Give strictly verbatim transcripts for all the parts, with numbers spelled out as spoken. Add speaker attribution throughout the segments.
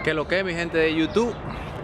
Speaker 1: Que lo que es mi gente de YouTube.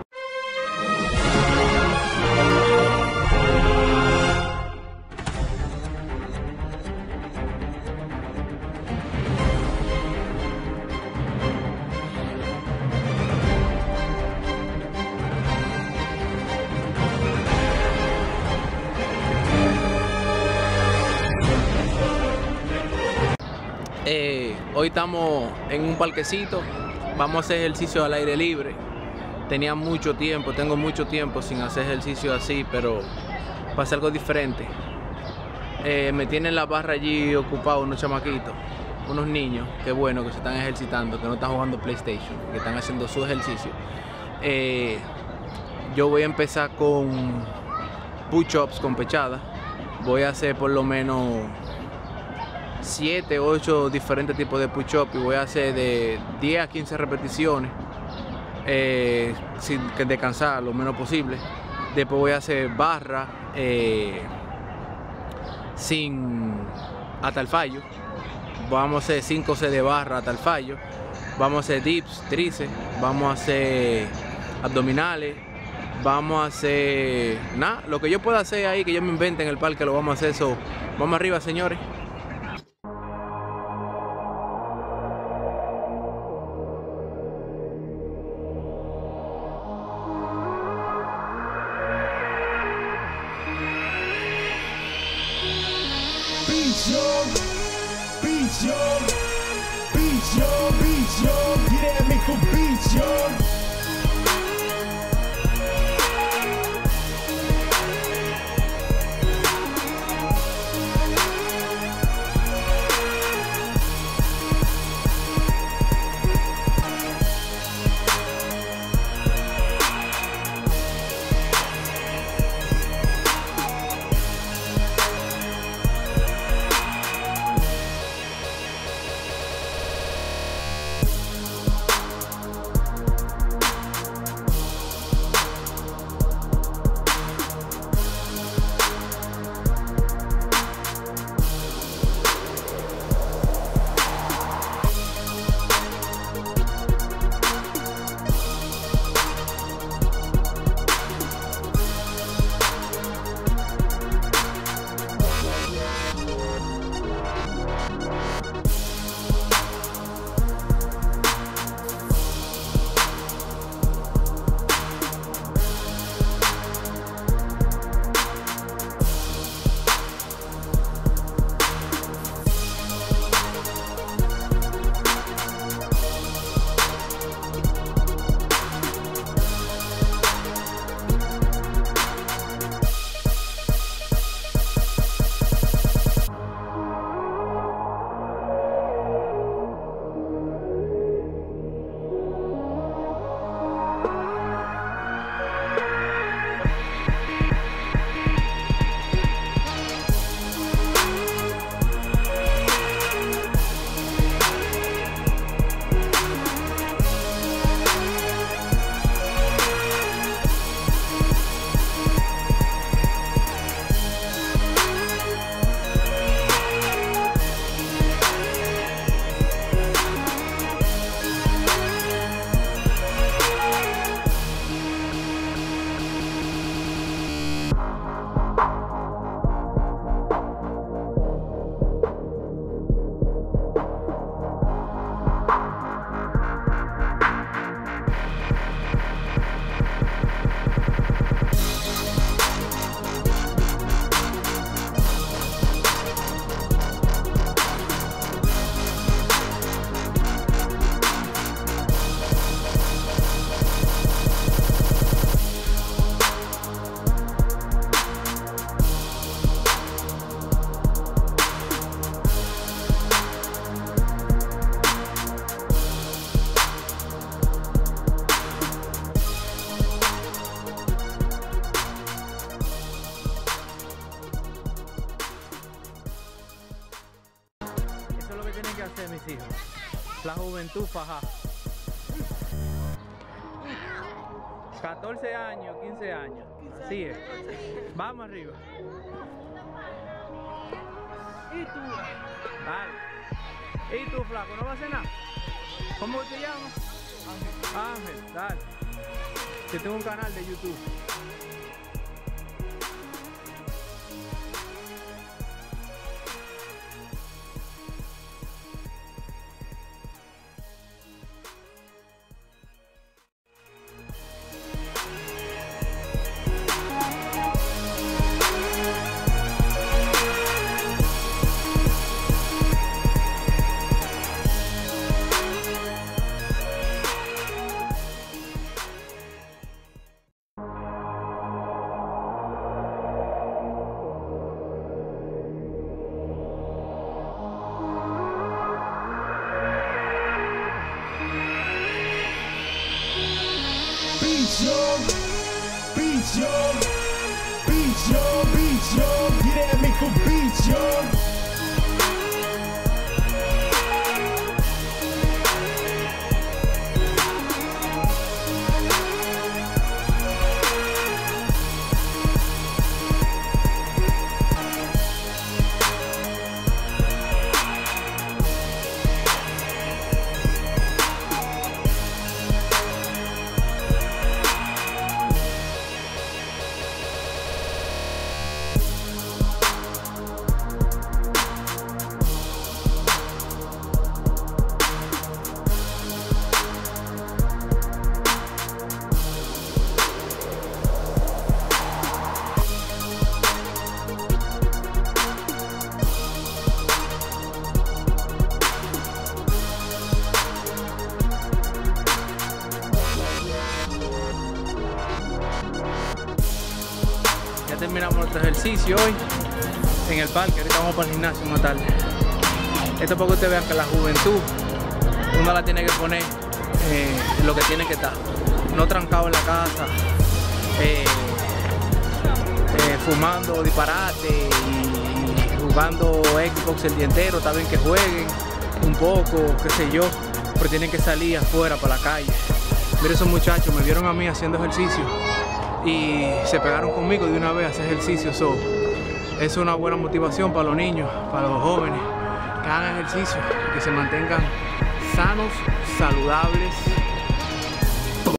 Speaker 1: Eh, hoy estamos en un parquecito, vamos a hacer ejercicio al aire libre. Tenía mucho tiempo, tengo mucho tiempo sin hacer ejercicio así, pero para hacer algo diferente. Eh, me tienen la barra allí ocupado unos chamaquitos, unos niños, que bueno, que se están ejercitando, que no están jugando PlayStation, que están haciendo su ejercicio. Eh, yo voy a empezar con push-ups con pechada. Voy a hacer por lo menos siete, ocho diferentes tipos de push-up y voy a hacer de diez a quince repeticiones eh, sin descansar lo menos posible. Después voy a hacer barra eh, sin hasta el fallo. Vamos a hacer cinco sets de barra hasta el fallo. Vamos a hacer dips, tríceps, vamos a hacer abdominales, vamos a hacer nada, lo que yo pueda hacer ahí, que yo me invente en el parque, lo vamos a hacer. Eso, vamos arriba, señores.
Speaker 2: Bicho, bicho, bicho, bicho, direi com bicho.
Speaker 1: Mis hijos, la juventud faja. catorce años, quince años. Así es. Vamos arriba. ¿Y tú? Vale. ¿Y tú, flaco? ¿No vas a hacer nada? ¿Cómo te llamas? Ángel, dale. Yo tengo un canal de YouTube.
Speaker 2: Bicho, bicho, bicho, bicho, direto com bicho.
Speaker 1: Terminamos nuestro ejercicio hoy en el parque. Ahorita vamos para el gimnasio más tarde. Esto es para que ustedes vean que la juventud uno la tiene que poner eh, en lo que tiene que estar, no trancado en la casa eh, eh, fumando disparate y jugando Xbox el día entero. Está bien que jueguen un poco, qué sé yo, pero tienen que salir afuera para la calle. Miren, esos muchachos me vieron a mí haciendo ejercicio y se pegaron conmigo de una vez a hacer ejercicio. So, es una buena motivación para los niños, para los jóvenes, que hagan ejercicio y que se mantengan sanos, saludables